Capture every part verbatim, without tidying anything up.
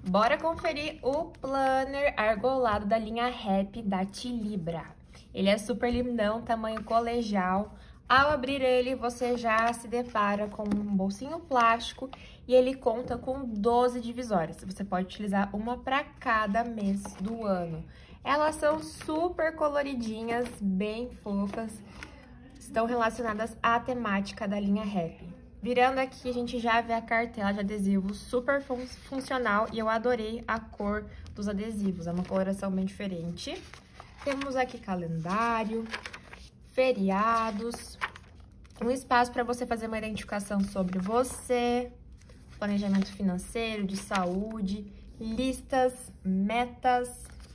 Bora conferir o planner argolado da linha Happy da Tilibra. Ele é super lindão, tamanho colegial. Ao abrir ele, você já se depara com um bolsinho plástico e ele conta com doze divisórias. Você pode utilizar uma para cada mês do ano. Elas são super coloridinhas, bem fofas, estão relacionadas à temática da linha Happy. Virando aqui, a gente já vê a cartela de adesivo super fun funcional e eu adorei a cor dos adesivos, é uma coloração bem diferente. Temos aqui calendário, feriados, um espaço para você fazer uma identificação sobre você, planejamento financeiro, de saúde, listas, metas.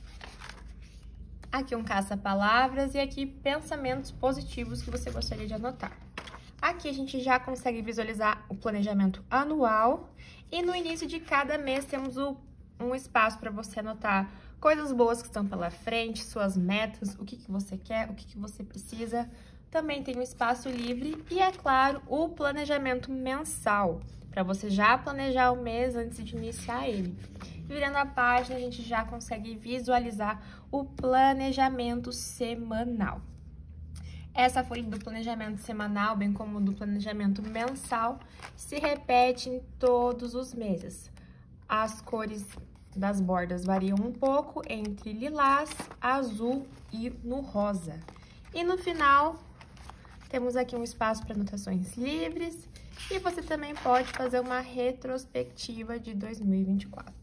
Aqui um caça-palavras e aqui pensamentos positivos que você gostaria de anotar. Aqui a gente já consegue visualizar o planejamento anual e no início de cada mês temos o, um espaço para você anotar coisas boas que estão pela frente, suas metas, o que, que você quer, o que, que você precisa. Também tem um espaço livre e, é claro, o planejamento mensal, para você já planejar o mês antes de iniciar ele. Virando a página, a gente já consegue visualizar o planejamento semanal. Essa folha do planejamento semanal, bem como do planejamento mensal, se repete em todos os meses. As cores das bordas variam um pouco entre lilás, azul e no rosa. E no final, temos aqui um espaço para anotações livres e você também pode fazer uma retrospectiva de dois mil e vinte e quatro.